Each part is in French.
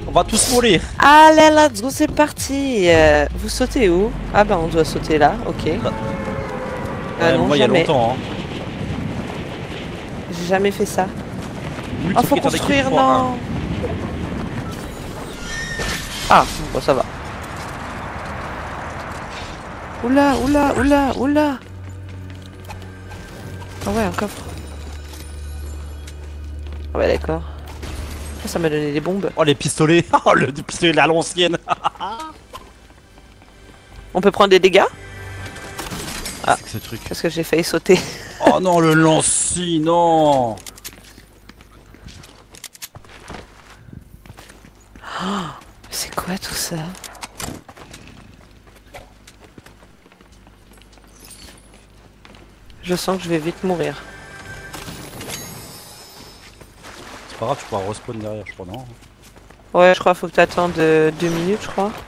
On va tous mourir. Allez, let's go, c'est parti. Vous sautez où? Ah bah on doit sauter là, ok. Non, moi il y a jamais. longtemps. Hein. J'ai jamais fait ça. Oui, Ah, faut construire, non. Ah, bon ça va. Oula, oula, oula, oula. Ah ouais, un coffre. Ah ouais, d'accord. Ça m'a donné des bombes. Oh les pistolets. Oh le pistolet à l'ancienne. On peut prendre des dégâts? Ah, c'est que ce truc. Parce que j'ai failli sauter. Oh non, le lanci, non. C'est quoi tout ça? Je sens que je vais vite mourir. C'est pas grave, tu pourras respawn derrière, je crois, non? Ouais, je crois qu'il faut que tu attendes 2 minutes, je crois.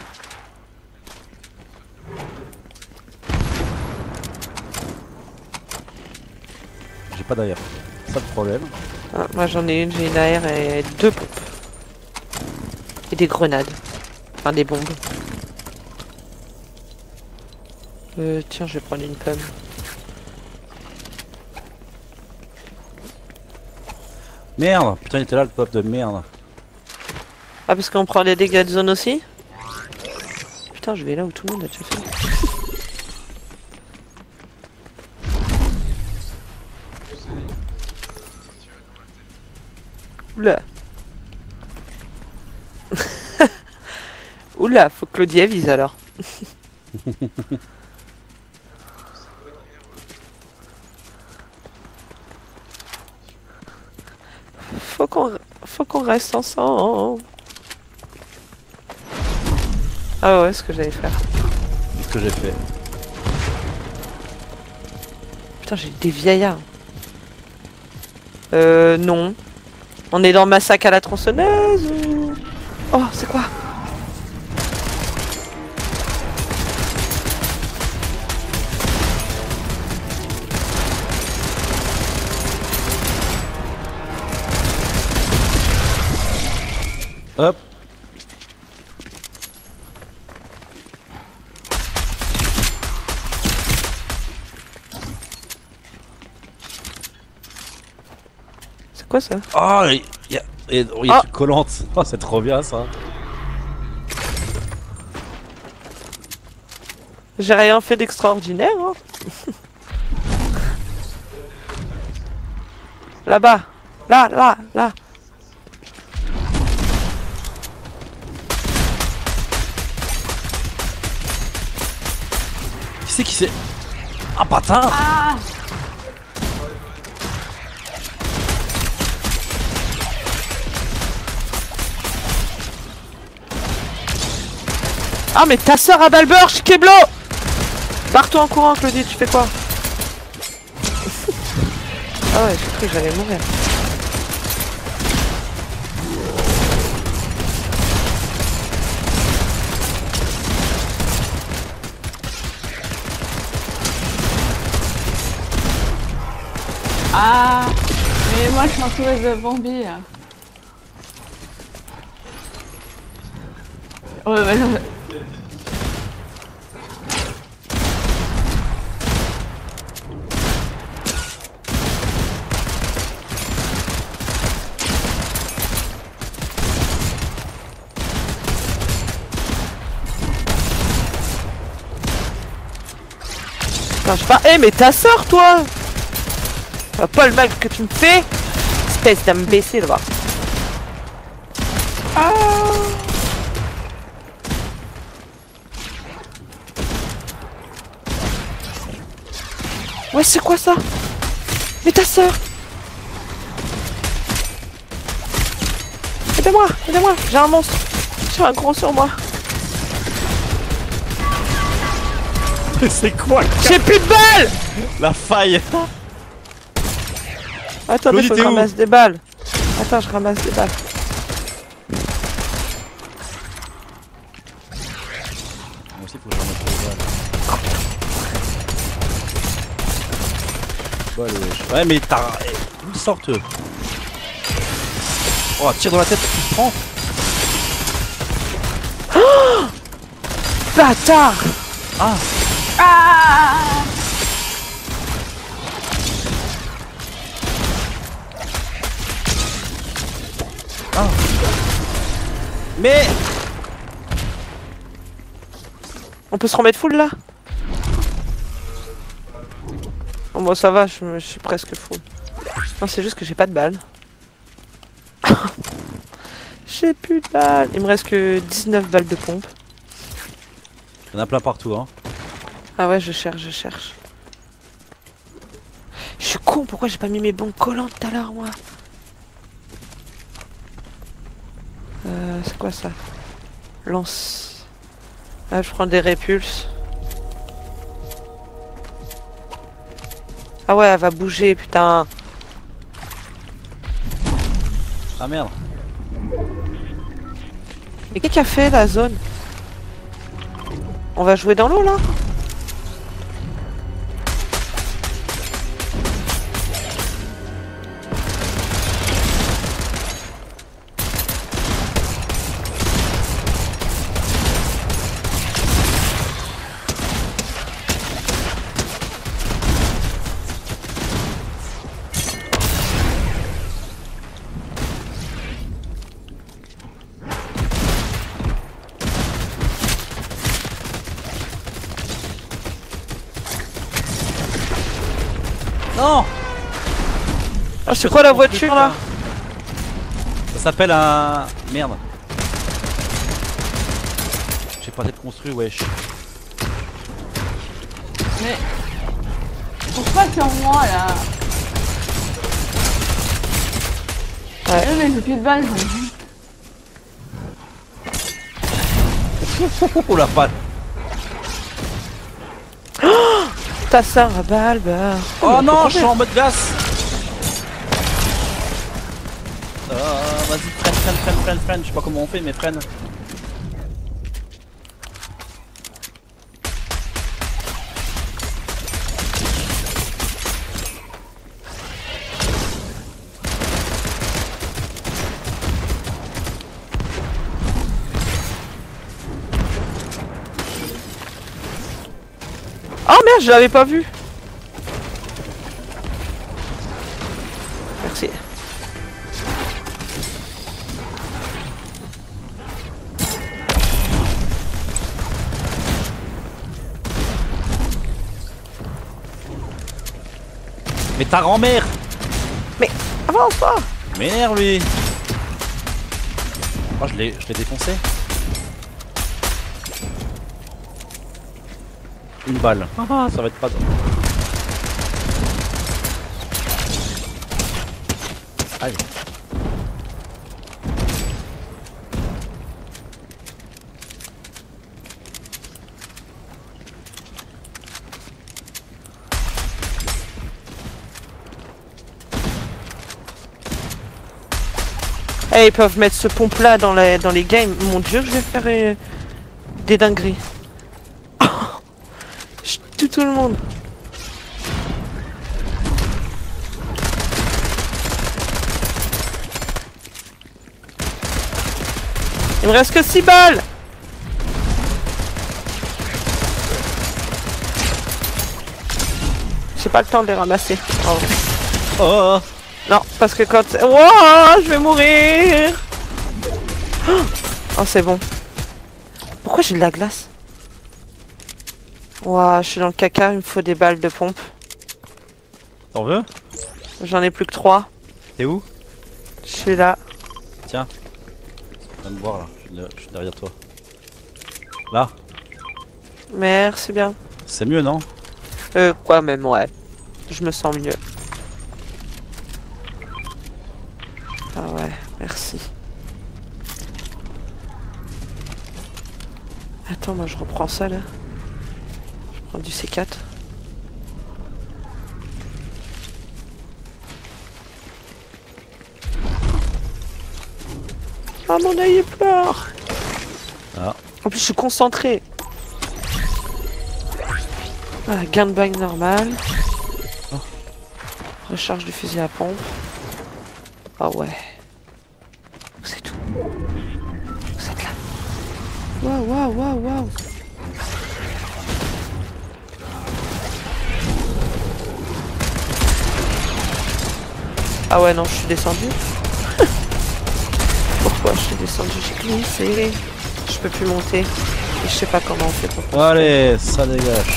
J'ai pas d'ailleurs. Ça le problème. Ah, moi j'en ai une, j'ai une AR et 2 pompes. Et des grenades. Enfin des bombes. Tiens, je vais prendre une pomme. Merde, putain, il était là le pop de merde. Ah, parce qu'on prend les dégâts de zone aussi? Putain, je vais là où tout le monde a déjà fait. Oula. Oula, faut que Claudie avise alors. Faut qu'on reste ensemble. Ah ouais, ce que j'allais faire. C'est ce que j'ai fait. Putain, j'ai des vieillards. Non. On est dans Massacre à la tronçonneuse ou... Oh, c'est quoi? Hop. C'est quoi ça? Oh, il y a une collante. Oh, c'est trop bien ça. J'ai rien fait d'extraordinaire, hein. Là-bas. Là, là, là. Qui c'est? Ah, patin! Ah! Ah, mais ta soeur a Balberge, Keblo! Barre-toi en courant, Claudie, tu fais quoi? Ah ouais, j'ai cru que j'allais mourir. Ah! Mais moi je suis entourée de zombies. Ouais, ouais, ouais. Putain, je pas. Eh, mais ta soeur, toi! Pas le mal que tu me fais! Espèce d'imbécile, va. Ah! Ouais, c'est quoi ça? Mais ta soeur! Aidez-moi! Aidez-moi! J'ai un monstre! J'ai un gros sur moi! Mais c'est quoi? J'ai plus de balles! La faille! Attendez, faut que je ramasse des balles. Attends, je ramasse des balles. Moi aussi, faut que je ramasse des balles. Bon, allez, ouais, mais t'as. Où ils sortent? Oh, tire dans la tête, tu te prends? Bâtard. Ah. Ah. Ah. Mais On peut se remettre full là? Bon, moi ça va, je suis presque full. Non, c'est juste que j'ai pas de balles. J'ai plus de balles. Il me reste que 19 balles de pompe. il y en a plein partout, hein. Ah ouais, je cherche, je cherche. Je suis con, pourquoi j'ai pas mis mes bombes collantes tout à l'heure, moi? C'est quoi ça? Lance. Ah, je prends des répulses. Ah ouais, elle va bouger, putain. Ah merde. Et qu'est-ce qu'a fait la zone? On va jouer dans l'eau là? Non. Ah, c'est quoi la voiture là? Ça s'appelle un... Merde. J'ai pas été construit, wesh. Mais pourquoi sur moi là? Ouais. Mais j'ai plus de balles. Oh la patte. Ta sœur à balle, bah. Oh non, je suis en mode glace. Vas-y, freine. Je sais pas comment on fait, mais freine. Oh merde, je l'avais pas vu. Merci. Mais ta grand-mère. Mais avance pas. M'énerve lui. Oh, je l'ai défoncé. Une balle. Ah, ça va être pas drôle. Aïe. Eh, ils peuvent mettre ce pompe là dans les games. Mon dieu, je vais faire des dingueries. Je tue tout le monde. Il me reste que 6 balles. J'ai pas le temps de les ramasser. Oh. Oh. Non, parce que quand... Wouah, je vais mourir. Oh, c'est bon. Pourquoi j'ai de la glace? Wouah, je suis dans le caca, il me faut des balles de pompe. T'en veux? J'en ai plus que 3. T'es où? Je suis là. Tiens. Viens me voir là, je suis derrière toi. Là. Merci bien. C'est mieux, non? Quoi même, ouais. Je me sens mieux. Ah ouais, merci. Attends, moi je reprends ça là. Je prends du C4. Ah, mon œil il pleure. Ah. En plus je suis concentré. Ah, gain de bague normal. Oh. Recharge du fusil à pompe. Ah ouais. C'est tout. Vous êtes là. Waouh, waouh, waouh, waouh. Ah ouais, non, je suis descendu. Pourquoi je suis descendu? J'ai glissé. Je peux plus monter. Et je sais pas comment on fait pour construire. Allez, ça dégage.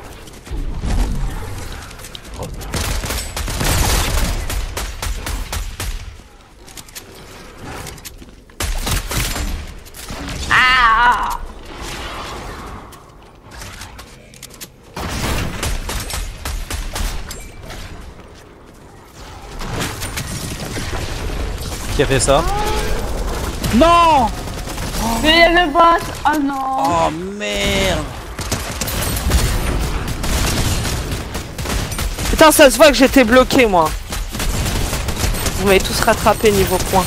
Qui a fait ça? Non! Mais il y a le boss. Oh non. Oh merde! Putain, ça se voit que j'étais bloqué, moi. Vous m'avez tous rattrapé niveau points.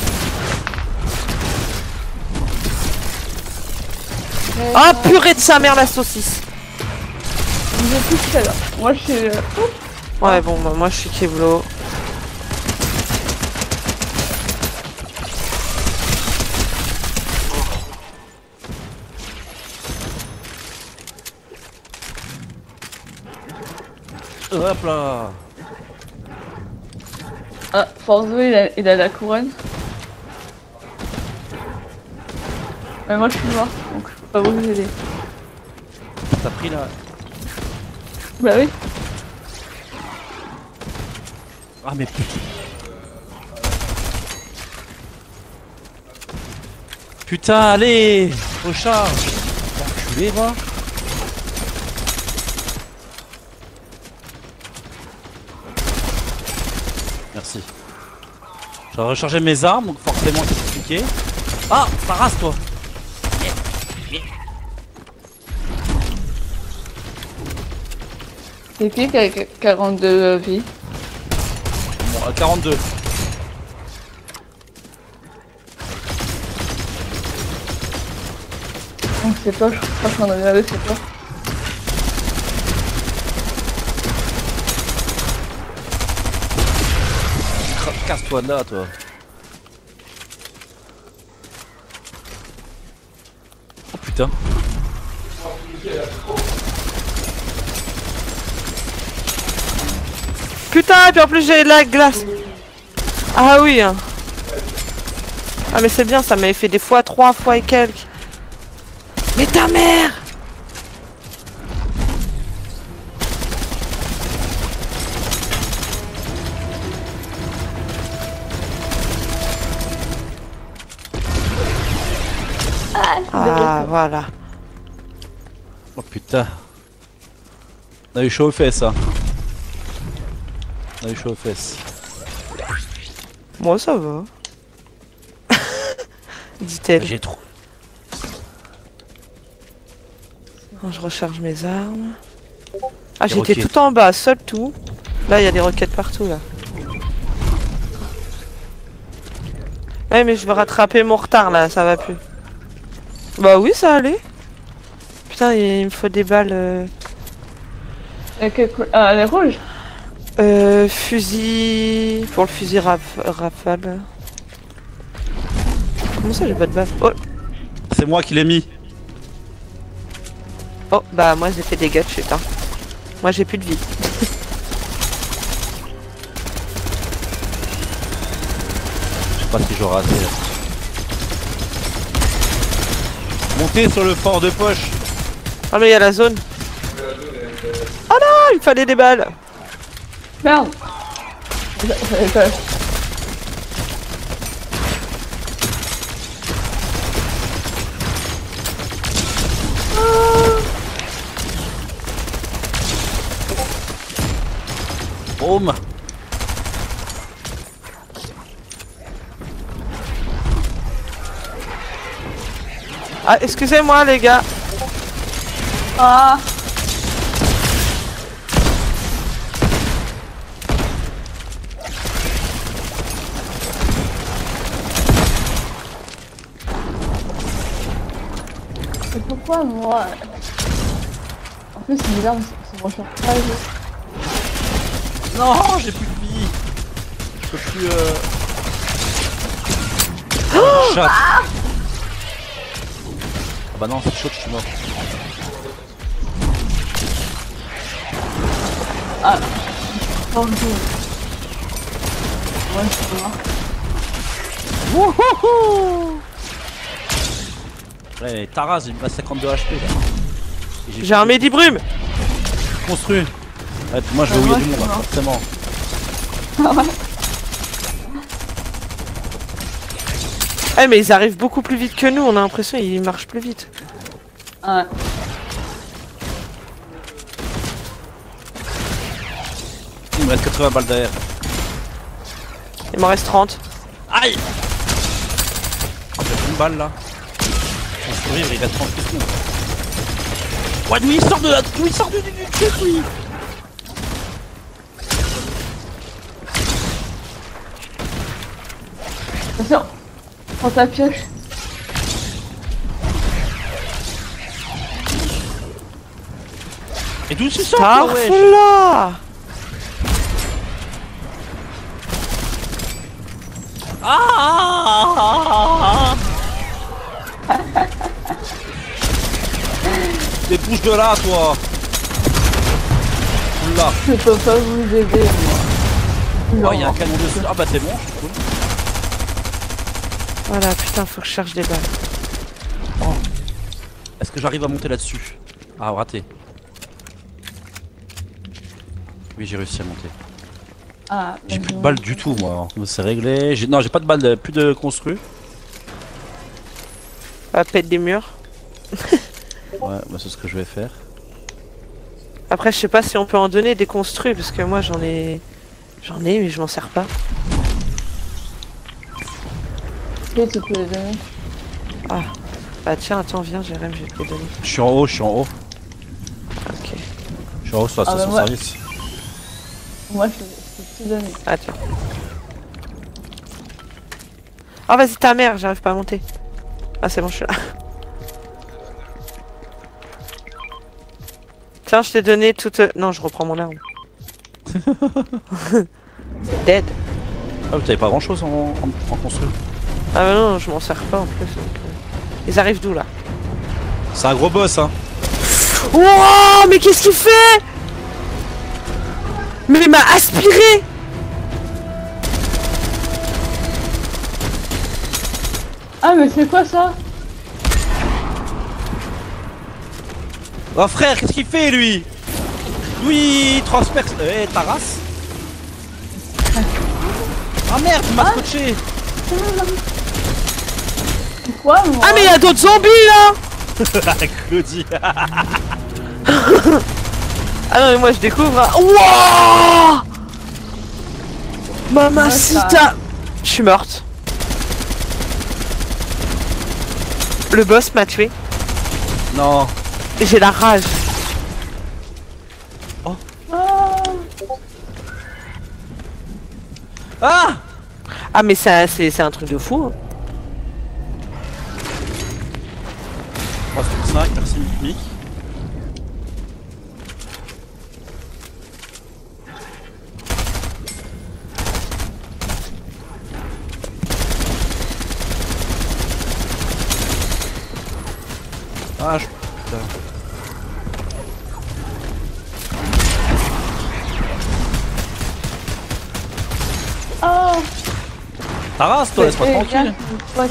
Ah, purée de sa mère, la saucisse. Vous êtes tous là. Moi je suis. Ouais, bon, bah, moi je suis Keblo. Hop là! Ah, Forzo il a la couronne. Mais moi je suis mort, donc je peux pas vous aider. T'as pris là? Bah oui. Ah mais putain! Putain, allez! Recharge! Enculé, va! Merci. J'ai rechargé mes armes, donc forcément c'est compliqué. Ah, ça rase toi. C'est qui a 42 vies? Bon, à 42. Donc c'est toi, je crois qu'on a regardé, c'est toi. Casse-toi de là, toi. Oh putain. Putain, et puis en plus j'ai de la glace. Ah oui. Hein. Ah mais c'est bien, ça m'avait fait des fois 3 fois et quelques. Mais ta mère! Ah voilà. Oh putain. On a eu chaud aux fesses, hein. On a eu chaud aux fesses. Moi ça va. Dit-elle. J'ai trop. Je recharge mes armes. Ah Des j'étais roquettes. tout en bas, seul tout. Là il y a des roquettes partout là. Ouais mais je vais rattraper mon retard là, ça va plus. Bah oui ça allait. Putain il me faut des balles. Ah, elle est rouge. Fusil... Pour le fusil rafale. Comment ça j'ai pas de baffe? Oh. C'est moi qui l'ai mis. Oh bah moi j'ai fait des gâches putain. Moi j'ai plus de vie. Je sais pas si j'aurai assez là. Montez sur le fort de poche. Ah mais il y a la zone. Oh non, il me fallait des balles. Merde. J'avais pas. Boum. Ah excusez-moi les gars. Ah. Mais pourquoi moi? En plus c'est bizarre, c'est mon charpage. Non, j'ai plus de vie. Je peux plus. Chat. Ah bah non, c'est chaud, je suis mort. Ah. Oh, Ouais, je suis mort. Wouhouhou. Ouais, Taras, il me passe 52 HP là. Et J'ai un Medibrume. construit. Ouais, puis moi je vais Ouais, ouiller moi, du je monde, suis hein, mort. forcément. Ah ouais. Eh mais ils arrivent beaucoup plus vite que nous, on a l'impression qu'ils marchent plus vite. Ouais. Il me reste 80 balles derrière. Il m'en reste 30. Aïe. J'ai une balle là. Faut survivre, il reste 30 secondes. Ouais, d'où il sort de là? D'où il sort du truc, oui. Attention. Prends ta pioche. Et d'où tu sors toi, wesh? Tarfla. Ah. Débouche de là, toi. Oula. Je peux pas vous aider, moi. Oh, il y a un canon dessus. Ah bah c'est bon, c'est cool. Voilà, putain, faut que je cherche des balles. Est-ce que j'arrive à monter là-dessus? Ah, raté. Oui, j'ai réussi à monter. Ah, J'ai bah, plus de balles du tout, moi. C'est réglé. Non, j'ai pas de balles, plus de construits. Ah, pète des murs. Ouais, bah c'est ce que je vais faire. Après, je sais pas si on peut en donner des construits, parce que moi j'en ai. J'en ai, mais je m'en sers pas. Ok, tu peux les donner. Bah tiens, attends, viens, Jérém, je vais te les donner. Je suis en haut, je suis en haut. Ok. Je suis en haut sur la Ah, bah, station moi- service. Moi, je peux tout donner. Ah tiens. Oh vas-y ta mère, j'arrive pas à monter. Ah c'est bon, je suis là. Tiens, je t'ai donné toute... Non, je reprends mon arme. C'est dead. Ah, vous avez pas grand chose en construit. Ah bah non, je m'en sers pas en plus. Donc, Ils arrivent d'où là? C'est un gros boss, hein. Wow, mais qu'est-ce qu'il fait? Mais il m'a aspiré. Ah, mais c'est quoi ça? Oh frère, qu'est-ce qu'il fait lui? Oui, il transperce. Taras. Ah merde, il m'a scotché. Quoi, moi? Ah mais il y a d'autres zombies là. Claudie. Ah non mais moi je découvre. Hein. Wouah, Mamacita. Je suis morte. Le boss m'a tué. Non. Et j'ai la rage. Ah, Ah. Ah mais ça c'est un truc de fou. Hein. 3/5, merci Mick. Ah, je... Putain. ah. Taras, toi, laisse-moi Eh, tranquille. gars, ouais.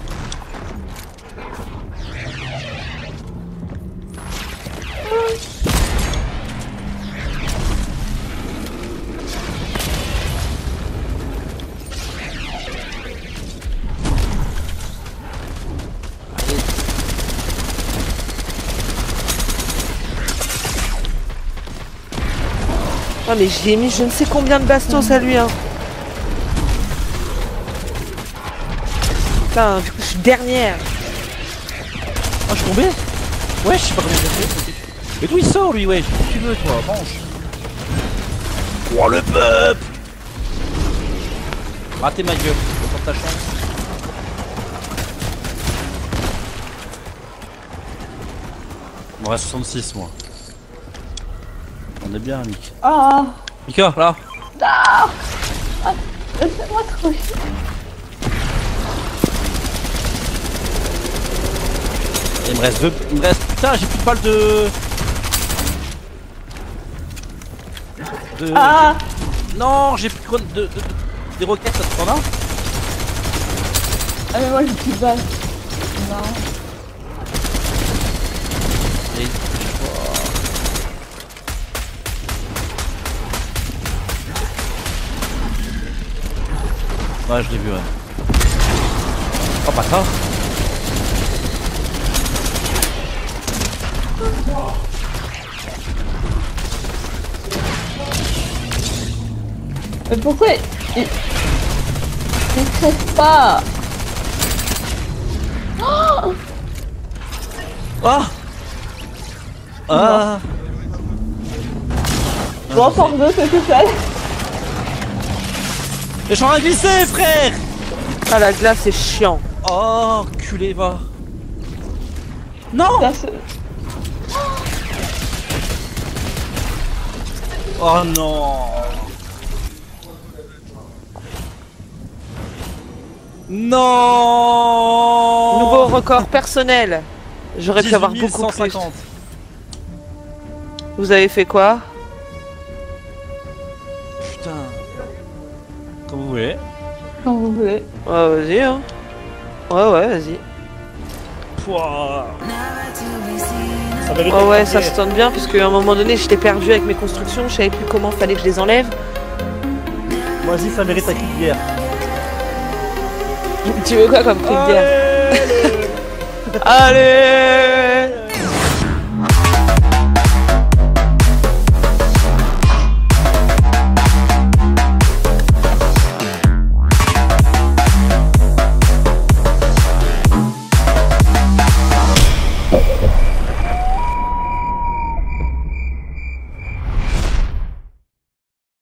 Ah mais j'ai mis je ne sais combien de bastos à lui hein. Putain, du coup je suis dernière. Ah, je suis tombé. Ouais, je sais pas combien j'ai fait. Mais d'où il sort lui, ouais? Qu'est-ce que tu veux, toi? Mange. Oh, le peuple. Raté ma gueule. Pour ta chance. Il me reste 66, moi. On est bien, Mick. Ah, Mika, là. laissez-moi trop chier. Il me reste deux. Il me reste. Putain, j'ai plus de balles de. Ah, Non, j'ai plus de. Des roquettes, ça t'en a? Ah mais moi j'ai plus de balles. Non. Et- Ouais, je l'ai vu, ouais. Oh, pas ça. Mais pourquoi il crève pas? Oh Ah. Ah. bon, par deux, c'est tout seul. Je suis en train de glisser, frère. Ah, la glace, c'est chiant. Oh, culé, va. Non. Ça se... Oh non. Non. Nouveau record personnel. J'aurais pu avoir beaucoup plus. 150. Vous avez fait quoi? Putain. Comme vous voulez. Quand vous voulez. Ouais, vas-y, hein. Ouais, vas-y. Pouah. Ouais, ouais, ça se tente bien, parce qu'à un moment donné, j'étais perdu avec mes constructions, je savais plus comment fallait que je les enlève. Moi aussi, ça mérite un cri de guerre. Tu veux quoi comme cri de guerre? Allez. Allez!